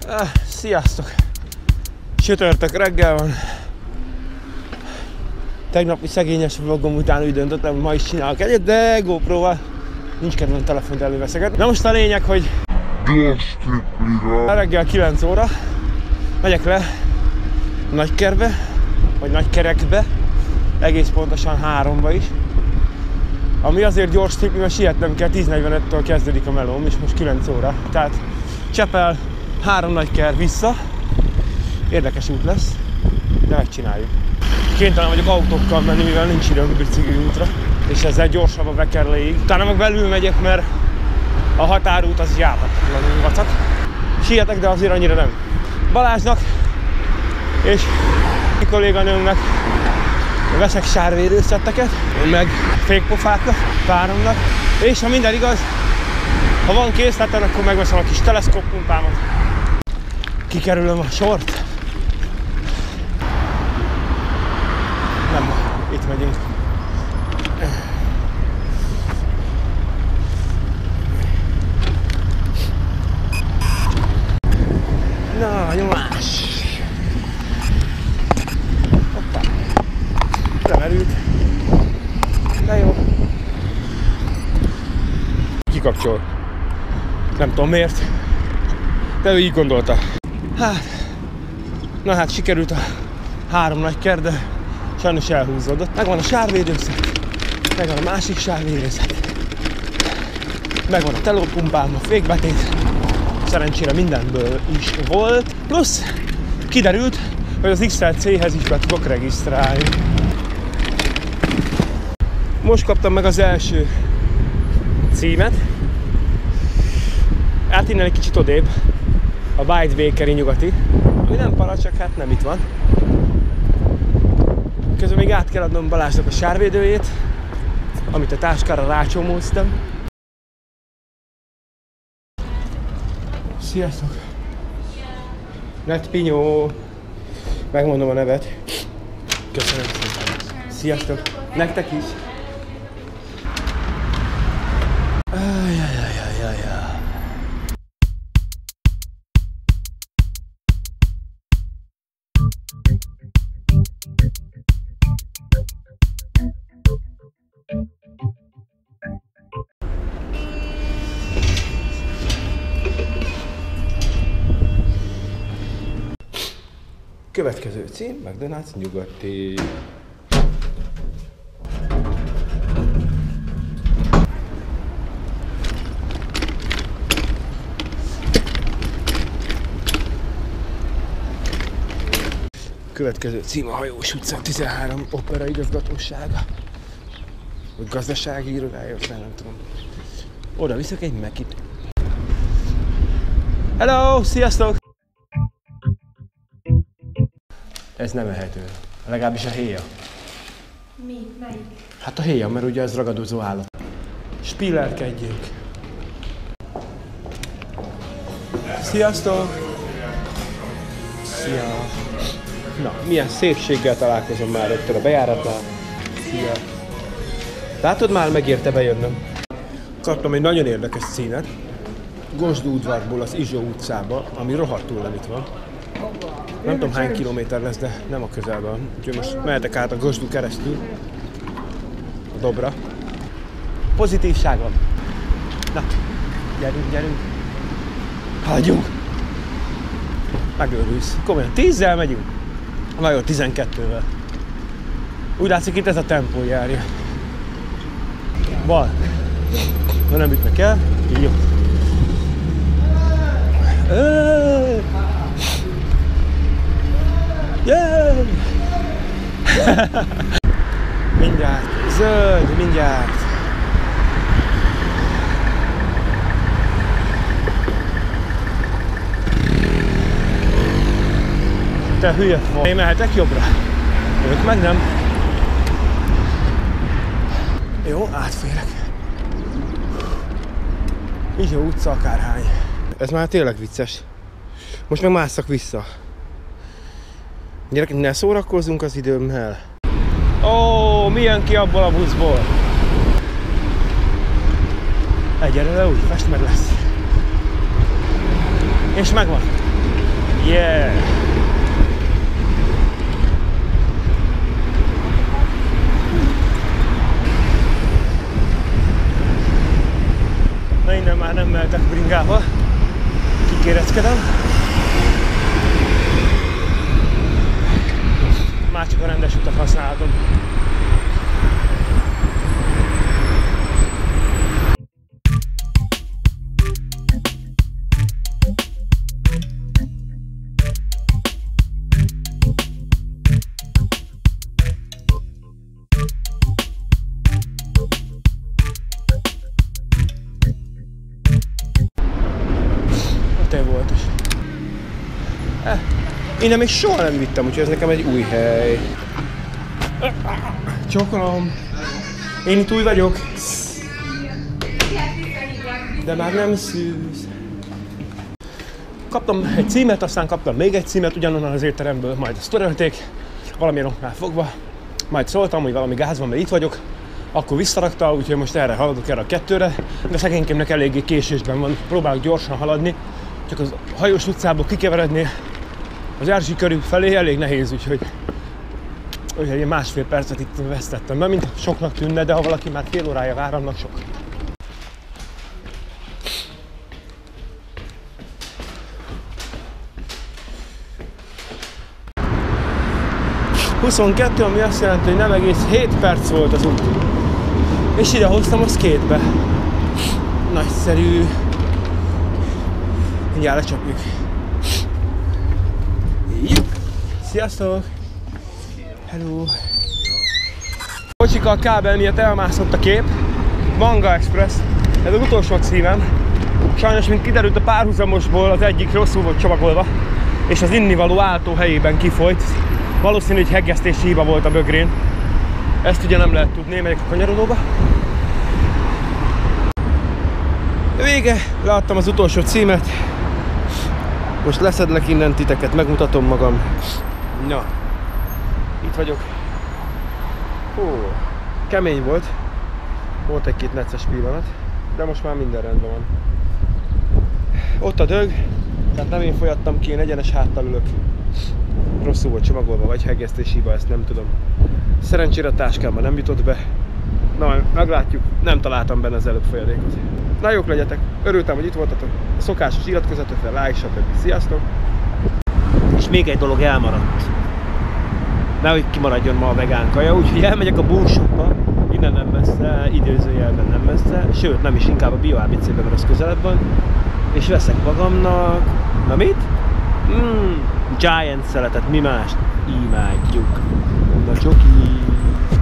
Sziasztok! Csütörtök reggel van. Tegnapi szegényes vlogom után úgy döntöttem, hogy ma is csinálok egyet, de GoPro-val nincs kedvem telefont előveszegetni. Na most a lényeg, hogy reggel 9 óra megyek le Nagykerbe, vagy Nagykerekbe, egész pontosan 3-ba is. Ami azért gyors trippi, mert sietnem kell, 10:45-től kezdődik a melóm, és most 9 óra. Tehát Csepel, 3 Nagyker vissza. Érdekes út lesz, de megcsináljuk. Kénytelen vagyok autókkal menni, mivel nincs időm bicikli útra, és ezzel gyorsabb a Vekerléig. Utána meg belül megyek, mert a határút az járhatatlanul vacak. Sietek, de azért annyira nem. Balázsnak és a kolléganőmnek veszek sárvédőszetteket, meg fékpofákat páromnak, és ha minden igaz, ha van készleten, akkor megveszem a kis teleszkóppumpámat. Kikerülöm a sort. Nem, itt megyünk. Na, nyomás! Hoppá! Lemerült. De jó. Kikapcsol. Nem tudom miért, de ő így gondolta. Hát sikerült a 3 Nagyker, de sajnos elhúzódott. Megvan a sárvédőszet, megvan a másik sárvédőszet, megvan a telópumpám, a fékbetét. Szerencsére mindenből is volt. Plusz kiderült, hogy az XLC-hez is be tudok regisztrálni. Most kaptam meg az első címet. Hát innen egy kicsit odébb, a White Bakery nyugati, ami nem para, csak hát nem itt van. Közben még át kell adnom Balázsnak a sárvédőjét, amit a táskára rácsomóztam. Sziasztok! Net Pinyó! Megmondom a nevet. Köszönöm szépen. Sziasztok! Nektek is! Következő cím, McDonald's nyugati. Következő cím a Hajós utca 13 opera igazgatósága. Vagy gazdasági irodája, nem tudom. Oda viszek egy Macit. Hello, sziasztok! Ez nem ehető. Legalábbis a héja. Mi? Melyik? Hát a héja, mert ugye ez ragadozó állat. Spillerkedjünk. Sziasztok! Szia! Na, milyen szépséggel találkozom már rögtön a bejáratnál. Szia! Látod, már megérte bejönnöm. Kaptam egy nagyon érdekes címet. Gosdú udvarból az Izsó utcába, ami rohadtul nem itt van. Nem tudom hány kilométer lesz, de nem a közelben. Úgyhogy most mehetek át a Gosdú keresztül. A Dobra. Pozitívság van. Na, gyerünk. Hagyjunk! Megőrülsz. Komolyan, 10-zel megyünk? Na jó, 12-vel. Úgy látszik, itt ez a tempó járja. Bal. Ha nem ütnek el, jó. Yeah! Mindjárt, zöld, mindjárt. Te hülye vagy. Én mehetek jobbra? Ők meg nem. Jó, átférek. Izsó utca akárhány. Ez már tényleg vicces. Most meg másszak vissza. Gyerekek, ne szórakozzunk az időmmel. Ó, mi jön ki abból a buszból? Egyelőre úgy, fest meg lesz. És megvan. Yeah! Na innen már nem mehetek bringába. Kikéreckedem. Már csak a rendes utat használhatom. Volt is. Innen még soha nem vittem, úgyhogy ez nekem egy új hely. Csókolom. Én itt új vagyok. De már nem szűz. Kaptam egy címet, aztán kaptam még egy címet ugyanonnan az étteremből, majd azt törölték. Valamiért oknál fogva. Majd szóltam, hogy valami gáz van, mert itt vagyok. Akkor visszarakta, úgyhogy most erre haladok, erre a kettőre. De szegénykémnek eléggé késésben van. Próbálok gyorsan haladni. Csak az Hajós utcából kikeveredni az Erzsi körül felé elég nehéz, úgyhogy egy másfél percet itt vesztettem. Mert mint soknak tűnne, de ha valaki már fél órája vár, annak sok. ...22, ami azt jelenti, hogy nem egész 7 perc volt az út. És ide hoztam a skate-be. Nagyszerű. Mindjárt lecsapjuk. Sziasztok! Hello! Kocsikkal kábel miatt elmászott a kép. Manga Express. Ez az utolsó címem. Sajnos, mint kiderült, a párhuzamosból az egyik rosszul volt csomagolva, és az innivaló álltó helyében kifolyt. Valószínű, hogy hegesztési hiba volt a bögrén. Ezt ugye nem lehet tudni, megyek a kanyarodóba. Vége, leadtam az utolsó címet. Most leszedlek innen titeket, megmutatom magam. Na, itt vagyok. Hú, kemény volt. Volt egy-két necces pillanat, de most már minden rendben van. Ott a dög, tehát nem én folyattam ki, én egyenes háttal ülök. Rosszul volt csomagolva, vagy hegesztés hiba, ezt nem tudom. Szerencsére a táskámban nem jutott be. Na, meglátjuk, nem találtam benne az előbb folyadékot. Na, jók legyetek, örültem, hogy itt voltatok. A szokásos iratkozzatok fel, like, stb. Sziasztok! És még egy dolog elmaradt. Nehogy kimaradjon ma a vegán kaja, úgyhogy elmegyek a Bookshopba, innen nem messze, időzőjelben nem messze, sőt nem is, inkább a Bio ABC-ben, mert az közelebb van, és veszek magamnak, na mit? Giant szeletet, mi mást? Imádjuk. Na csoki!